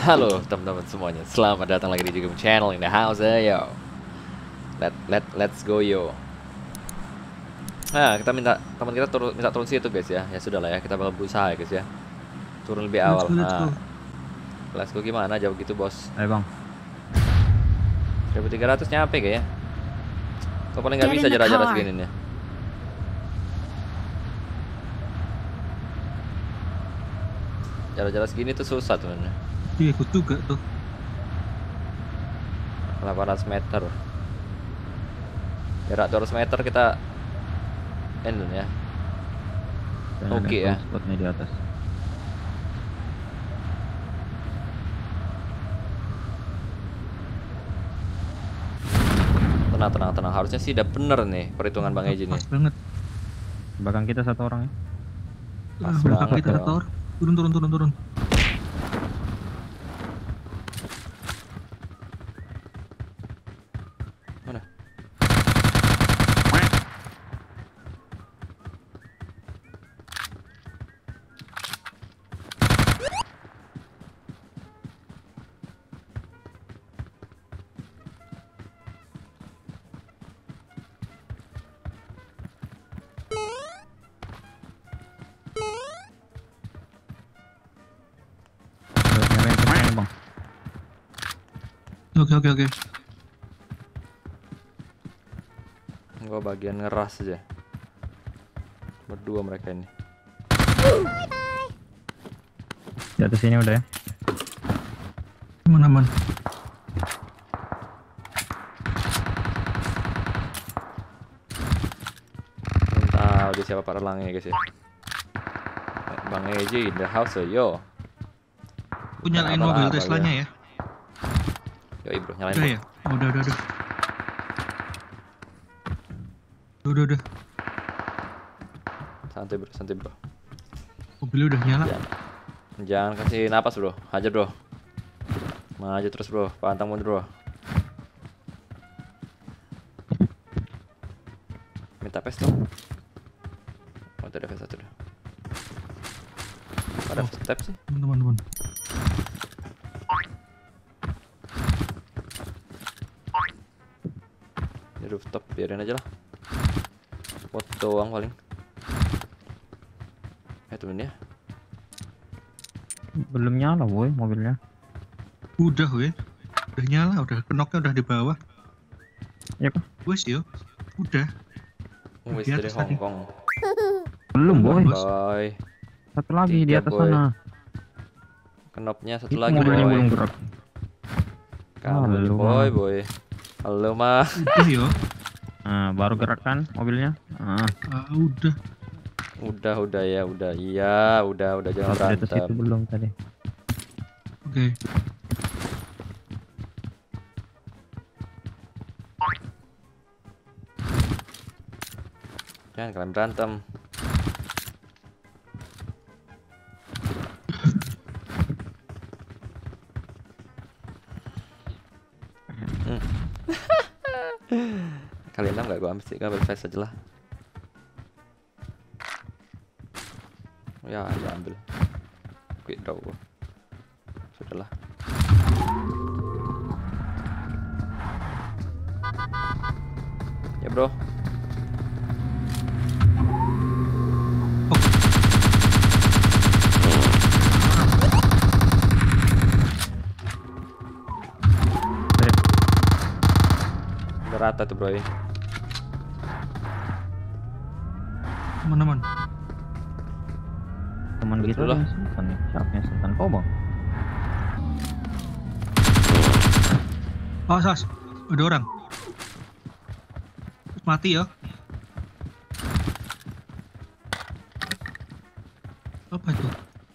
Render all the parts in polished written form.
Halo teman-teman semuanya, selamat datang lagi di Jugem Channel in the house, yo. Let's go yo. Nah, kita minta teman kita minta turun situ guys ya. Ya sudah lah ya, kita bakal berusaha ya guys ya. Turun lebih awal. Let's go. Let's go gimana jauh gitu bos? Ayo bang. 1300 nyampe kayaknya. Kok paling nggak bisa jarak-jarak segini nih. Jarak-jarak segini tuh susah tuh. Iya, ikut juga tuh. 800 meter. Jarak 200 meter kita end ya. Oke ya. Spotnya di atas. Tenang. Harusnya sih udah bener nih perhitungan Bang Eji nih. Pas banget. Belakang kita satu orang ya. Pas Belakang banget kita dong. satu orang. Turun. Mana? Nyerahin tempatnya bang. Oke. Gua bagian ngeras aja. Berdua mereka ini. Di atas sini udah ya. Aman. Belum tahu dia siapa Pak Erlangnya guys ya. Bang Eji in the house yo. Aku nyalain mobil Teslanya ya. Yoi bro, nyalain. Udah ya? Udah. Santai bro. Mobilnya udah nyala. Jangan kasih napas bro, hajar bro. Maju terus bro, pantang mundur bro. Minta pes dong. Oh ada pes satu dah. Ada step sih. Teman-teman. Di rooftop biarin aja lah. Foto doang paling. Temen ya. Belum nyala boy mobilnya. Udah weh. Udah nyala, udah kenoknya udah di bawah. Iya kah? Wes yo. Udah. Wis Di dari atas tadi. Hongkong. Belum boy. Boy. Satu lagi di Tiga, atas boy. sana. Kenopnya satu Itu lagi mobilnya boy. belum gerak. Kamu Halo, boy. Halo mah. Udah yo. Nah, baru gerak kan mobilnya. Nah, Udah. Udah ya, udah. Iya, udah jangan di atas itu berantem. belum tadi. Oke. Jangan kalian berantem. Kalian tahu nggak, gue ambil flash aja lah. Oh ya ambil quick draw gua. Sudahlah. Ya bro. Udah rata tuh bro. Teman-teman. Teman Betul kita lah. ada Sultan nih. Siapa yang Sultan kau bang? Oh, Sas. Ada orang. Terus mati ya. Apa itu?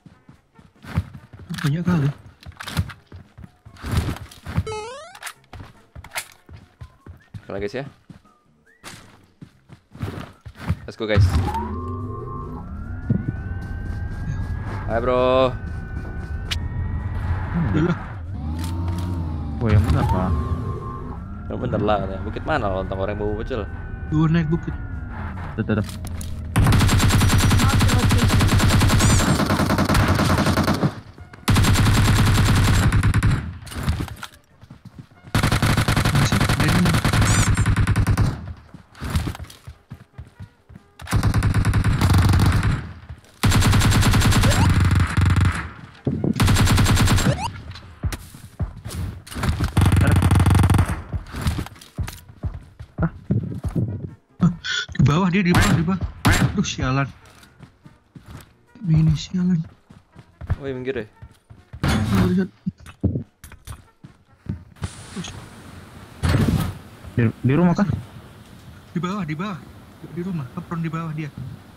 Banyak kali. Oke lah guys ya. Let's go guys. Hai bro. Udah lah. Oh yang benar pak. Ya bener lah katanya. Bukit mana lontong goreng bau pecel? Dua naik bukit. Tetap. bawah dia, di bawah, di bawah. Aduh, sialan. Ini sialan. Woi, minggir deh. Oh, lihat. Di rumah kah? Di bawah, di bawah. Di rumah, kepron di bawah dia.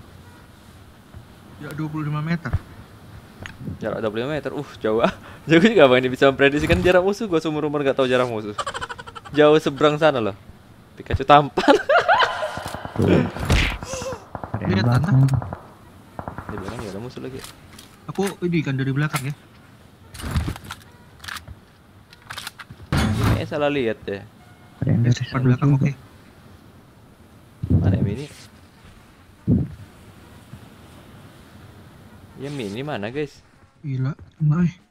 Ya 25 meter. Jarak 25 meter. Jauh. Jauh juga bang, ini bisa memprediksikan jarak musuh. Gua seumur umur gak tahu jarak musuh. Jauh seberang sana loh. Pikachu tampan. Ada yang Lihat, belakang. Di belakang ya ada musuh lagi. Aku ini kan dari belakang ya. Ini kayaknya salah lihat deh. Ada yang dari Depan belakang, juga. oke. Mana yang mini? Ya mini mana guys? Gila, kena eh.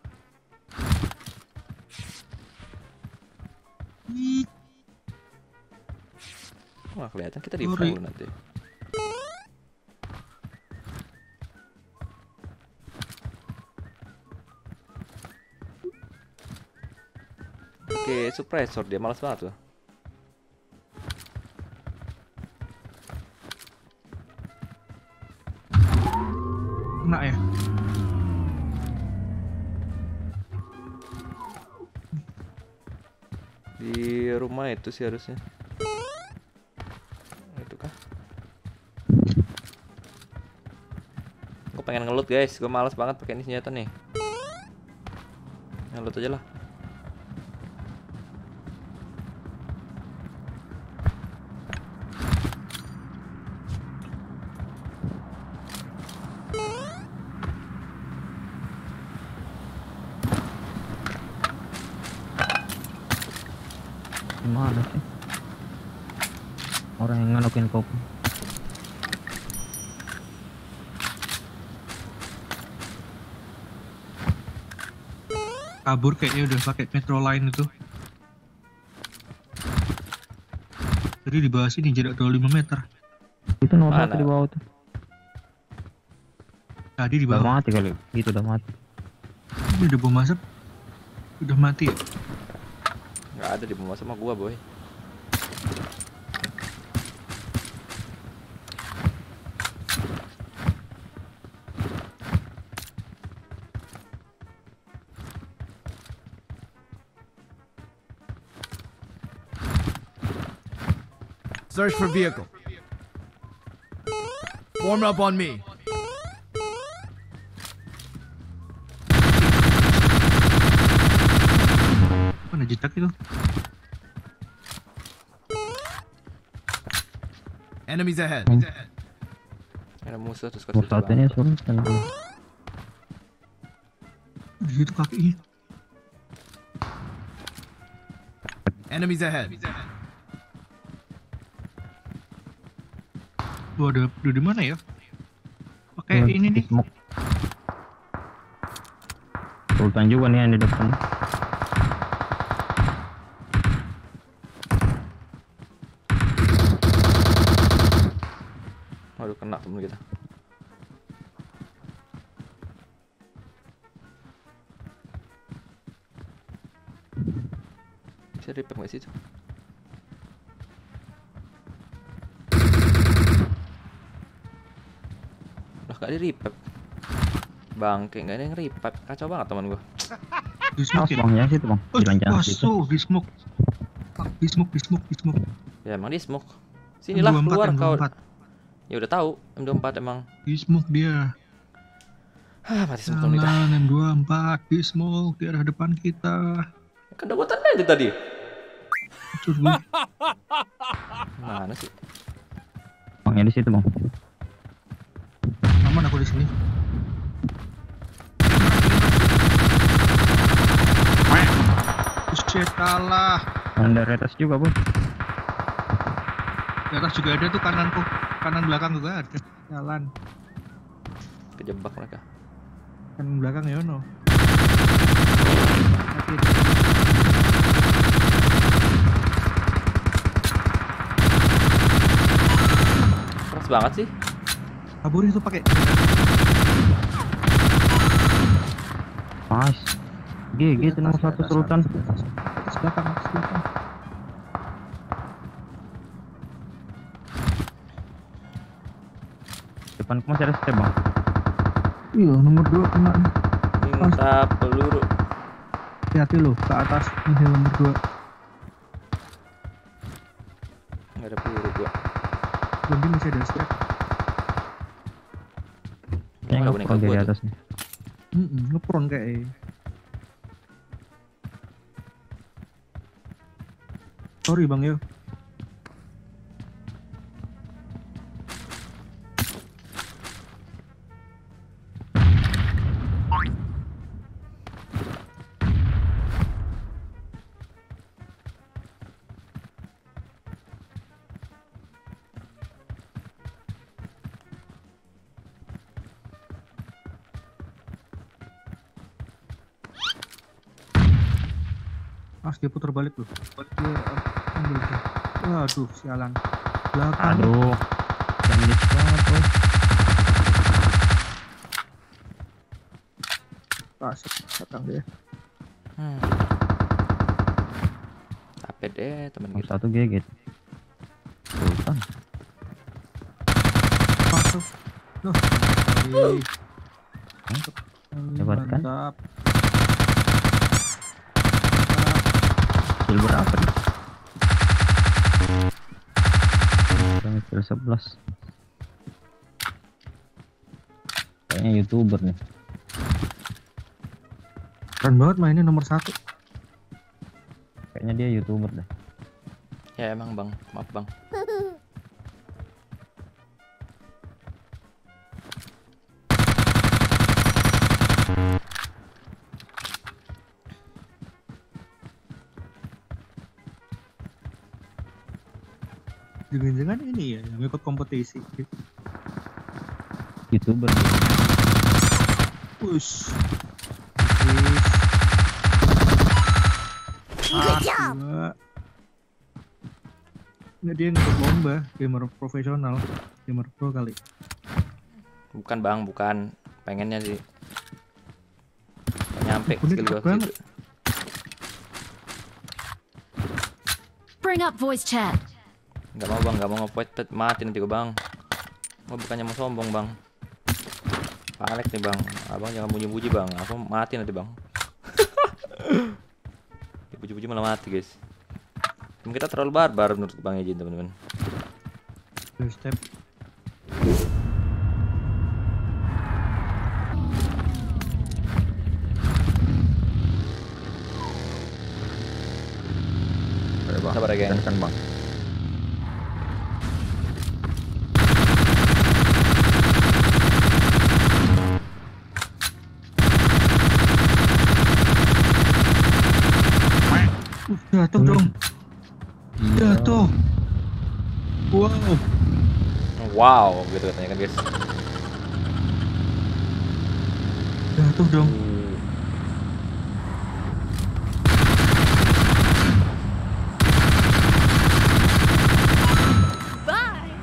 Wah kelihatan kita di Sorry. frame nanti. Oke, suppressor dia malas banget loh. Kena ya. Di rumah itu sih harusnya. Itu kah? Gue pengen ngelut guys, gue malas banget pakai ini senjata nih. Ngelut aja lah. Gimana sih? Orang yang nganokin kopi. Kabur kayaknya udah pakai metro line itu. Jadi di bawah sini jarak 25 meter. Itu nomor Mana? satu di bawah tuh. Tadi di Udah bawah. mati kali. Itu udah mati. Ini udah bom asap. Udah mati ya? Nggak ada di bawah sama gua boy. Search for vehicle. Form up on me. Mana jejak itu? Enemies ahead. Ada musuh terus Bos satu ini suruh tenang. Di situ kakinya. Enemies ahead. Lu ada di mana ya? Pakai ini nih. Smoke. Sultan juga nih yang di depan. Waduh kena temen kita. Bisa repack nggak sih itu? Lah gak di repack. Bangke nggak ada yang repack. Kacau banget teman gua. Di Oh, smoke ya? bangnya situ bang. Oh, Jalan-jalan situ. masuk di smoke. Pak, di smoke, di smoke, di smoke. Ya emang dia smoke. Sinilah M24, keluar kau. M24. Ya udah tahu M24 emang. Di smoke dia. Mati smoke temen kita. Jalan M24 di smoke di arah depan kita. Kan udah gua tanda tadi. Terus gue Mana sih? Bangnya di situ bang. aman aku di sini. Buset kalah. Dan dari atas juga bos. Di atas juga ada tuh kananku. Kanan belakang juga ada. Jalan. Kejebak mereka. Kanan belakang ya no. Keras banget sih. Kabur itu pakai. Pas. GG itu nomor satu Sultan. Atas belakang, atas belakang. Depanku masih ada step bang. Iya, nomor 2 kena. Minta peluru. Hati-hati lo, ke atas. Ini nomor 2. Nggak ada peluru gua. Lebih masih ada step. Kayaknya Mana nggak boneka pernah gua di tuh? atas nih. Ngepron kayak. Sorry bang yo. Dia putar balik loh. Dia ambil tuh. Waduh, sialan. Belakang. Aduh. Jangan banget bos. Asik, belakang dia. Apa deh temen Nomor kita. 1 GG. Sultan. Masuk. Loh. Hebat kan? Mantap. Kill berapa nih? Kill 11. Kayaknya YouTuber nih. Keren banget mainnya nomor 1. Kayaknya dia YouTuber deh. Ya emang bang, maaf bang. Jangan-jangan ini ya yang ikut kompetisi. YouTuber. Push. Nggak, dia ngikut lomba, gamer profesional, gamer pro kali. Bukan bang, bukan. Pengennya sih. Nggak nyampe Ini skill gua cepet banget. gitu. Bring up voice chat. Nggak mau bang, nggak mau ngepoint, mati nanti gua bang. Gua bukannya mau sombong bang. Panik nih bang, abang jangan bunyi-bunyi bang, aku mati nanti bang. Dipuji-puji malah mati guys. Emang kita terlalu barbar menurut bang Ejin teman-teman. Step. Sabar ya geng. Kan bang. Jatuh dong. Jatuh. Wow. Wow, gitu katanya kan guys. Jatuh dong. Bye.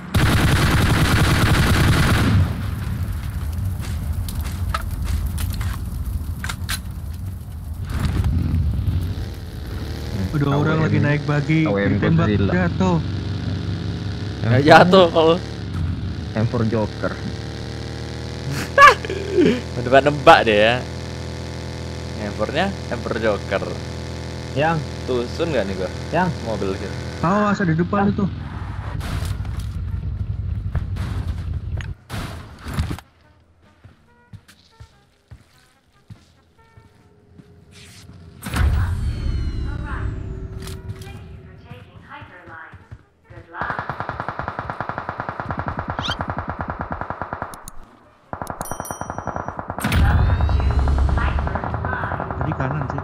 Udah orang lagi naik bagi, AWM ditembak Godzilla. jatuh. Nggak jatuh kalau M4 Joker. nebak-nebak deh ya. Emper Joker. Yang, Tusun nggak nih gua? yang. Mobil gitu. Awas ada di depan itu. Tadi kanan sih.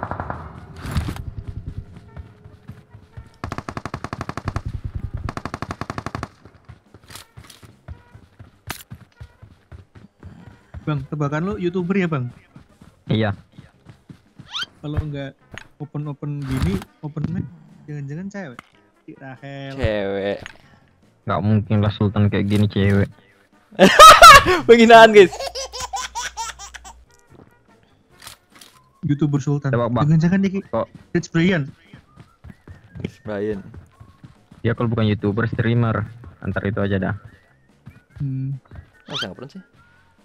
Bang, tebakan lu YouTuber ya bang? Iya. Kalau nggak open gini, open mic, jangan-jangan cewek? Si Rahel. Cewek. Nggak mungkin lah Sultan kayak gini cewek. Penghinaan guys. YouTuber Sultan. Tebak, Bang. Jangan-jangan dia Kok Rich Brian. Brian. dia kalau bukan YouTuber streamer. Antar itu aja dah. Oh, saya nggak sih.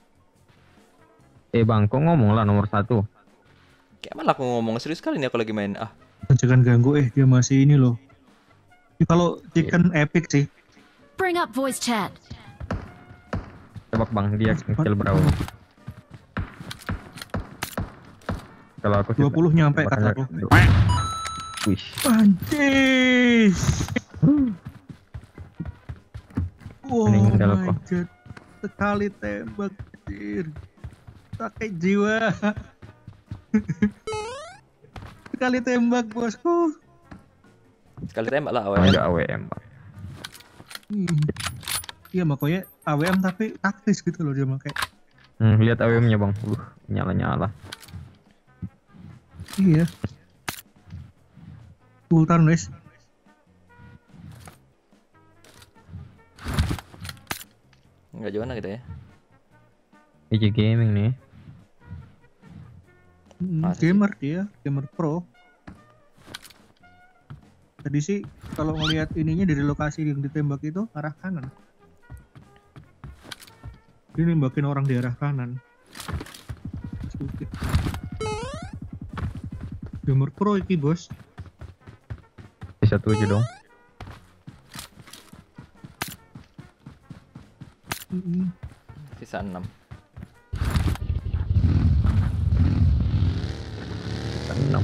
Bang, kok ngomong lah nomor 1. Kayak malah aku ngomong serius kali nih aku lagi main. Ah, Jangan ganggu dia masih ini loh. Ini kalau chicken epic sih. Bring up voice chat. Tebak bang, dia kill berapa? Kalau aku sih 20 nyampe tebakannya kataku. Wih, Anjis. Oh Meninggal my kok. god. Sekali tembak anjir. Pakai jiwa. Sekali tembak bosku. sekali tembak lah oh, awalnya. enggak AWM bang. Iya makanya AWM tapi taktis gitu loh dia pakai. Lihat AWM-nya bang, nyala-nyala. Iya. Sultan wes. Nggak jauh kita ya. IG Gaming nih. Masa sih? Gamer dia, gamer pro. Tadi sih kalau ngelihat ininya dari lokasi yang ditembak itu arah kanan. Dia nembakin orang di arah kanan. Oke. Gamer pro iki bos. Bisa 7 dong. Sisa 6. 6.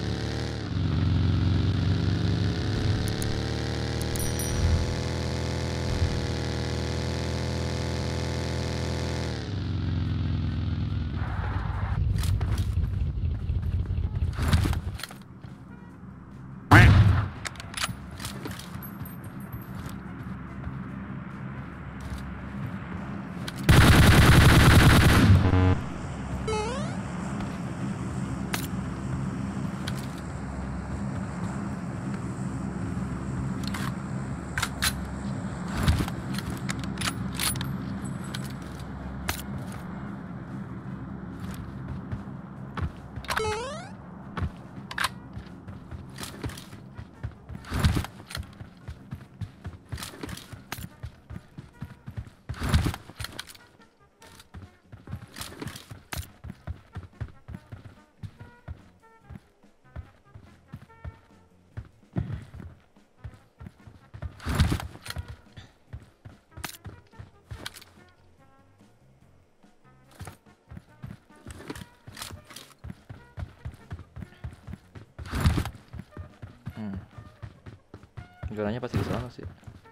Zonanya pasti di sana sih.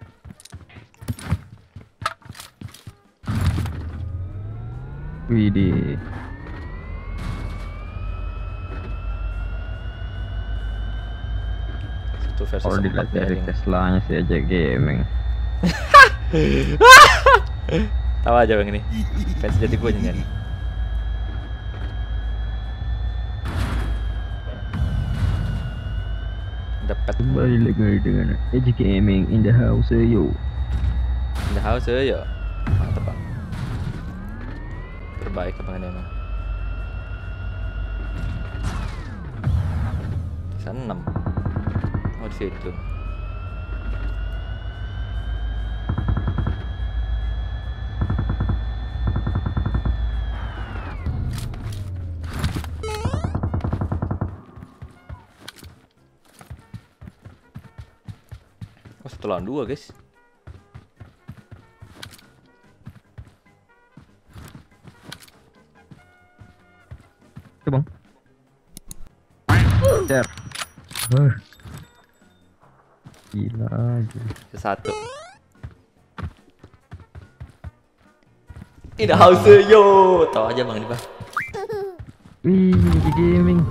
Widih. Itu versi Kalau dilihat 4 dari Teslanya sih aja gaming. Tahu aja bang ini. Fans jadi gue nyanyi. Dapat Kembali lagi dengan Edge Gaming in the house yo. in the house ya. Mantap bang. Terbaik abang ini emang. Sisa 6. Oh di situ. Oh, 1 lawan 2 guys. Oke bang. Share. Gila aja. Sisa 1. In the house yo. Tahu aja bang ini bang. Wih, Edge Gaming.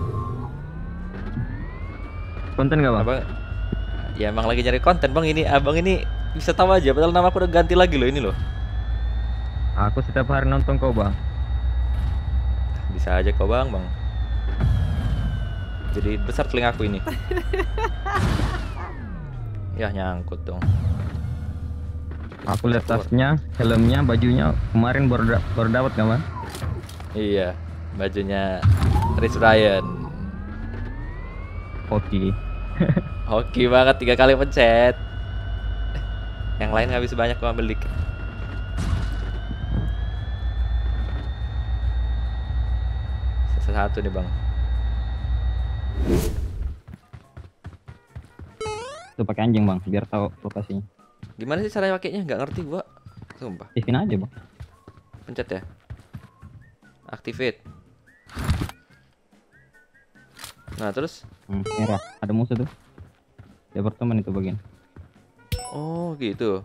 Konten gak bang? Abang ya emang lagi nyari konten bang ini. Abang ini bisa tahu aja padahal nama aku udah ganti lagi loh ini loh. Aku setiap hari nonton kau bang. Bisa aja kau bang. Jadi besar telingaku ini. Ya nyangkut dong. Aku lihat tasnya, helmnya, bajunya kemarin baru dapat kan bang? Iya, bajunya Rich Ryan. Oke. Hoki banget 3 kali pencet. Yang lain habis banyak kau ambil dikit. satu nih bang. Tuh pakai anjing bang, biar tahu lokasinya. Gimana sih cara pakainya? Nggak ngerti gua. Sumpah. Aktifin aja bang. Pencet ya. Activate. Nah terus? Merah. Ada musuh tuh. Di apartemen itu bagian. Oh gitu.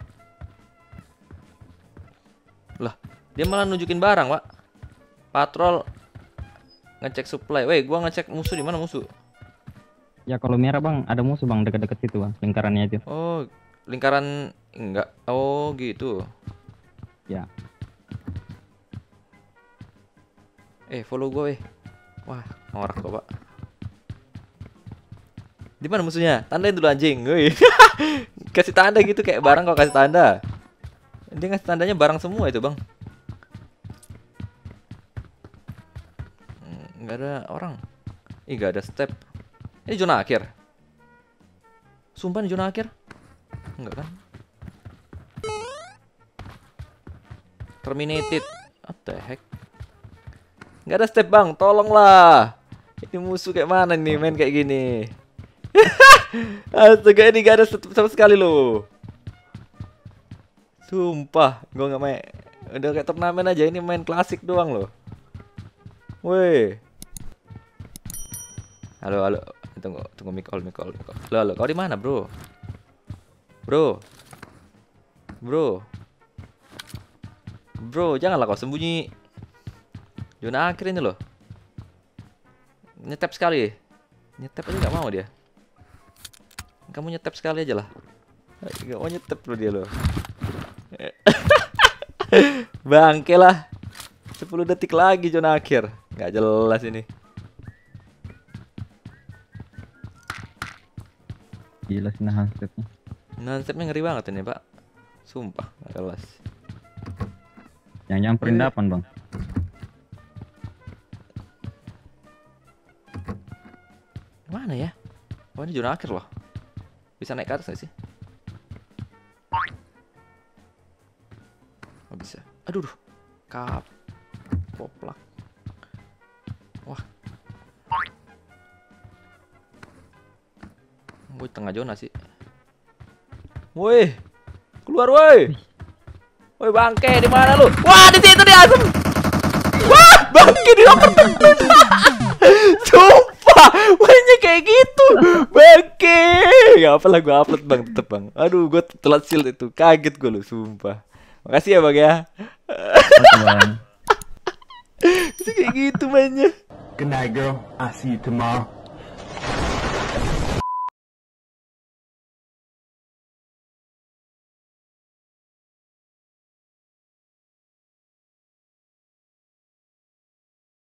Lah, dia malah nunjukin barang, Pak. Patrol ngecek supply. Weh, gua ngecek musuh di mana musuh? Ya kalau merah bang, ada musuh bang dekat-dekat situ bang, lingkarannya itu. Oh, lingkaran enggak. Oh, gitu. Ya. Follow gua, weh. Wah, ngorak kok, Pak. Di mana musuhnya? Tandain dulu anjing. Woi. Kasih tanda gitu kayak barang kok kasih tanda. Dia ngasih tandanya barang semua itu, Bang. Nggak ada orang. Nggak ada step. Ini zona akhir. Sumpah ini zona akhir. Enggak kan? Terminated. What the heck? Nggak ada step, Bang. Tolonglah. Ini musuh kayak mana nih main kayak gini? Astaga, ini gak ada step sama sekali loh. Sumpah, gue nggak main. Udah kayak turnamen aja, ini main klasik doang loh. Woi. Halo, halo. Tunggu mic call. Halo, kau di mana, bro? Bro, janganlah kau sembunyi. Zona akhir ini loh. Nyetep sekali. Nyetep aja nggak mau dia. Kamu nyetep sekali aja lah. Nggak mau nyetep loh dia loh. Bangke lah. 10 detik lagi zona akhir. Nggak jelas ini. Gila sih nah handstepnya. Handstepnya ngeri banget ini, Pak. Sumpah, nggak jelas. Yang nyamperin dapan bang. Mana ya? Oh, ini zona akhir loh. Bisa naik ke atas nggak sih? Oh, bisa. Aduh, poplak. Wah. Gue tengah zona sih. Woi, keluar woi. Woi bangke, di mana lu? Wah, di situ dia asem. Wah, bangke di apartemen. Sumpah, mainnya kayak gitu. Bangke. Gak apa lah, gue upload bang, tetep bang. Aduh, gue telat shield itu, kaget gue lu, sumpah. Makasih ya bang ya. Bang. Itu kayak gitu mainnya. Good night, girl. I'll see you tomorrow.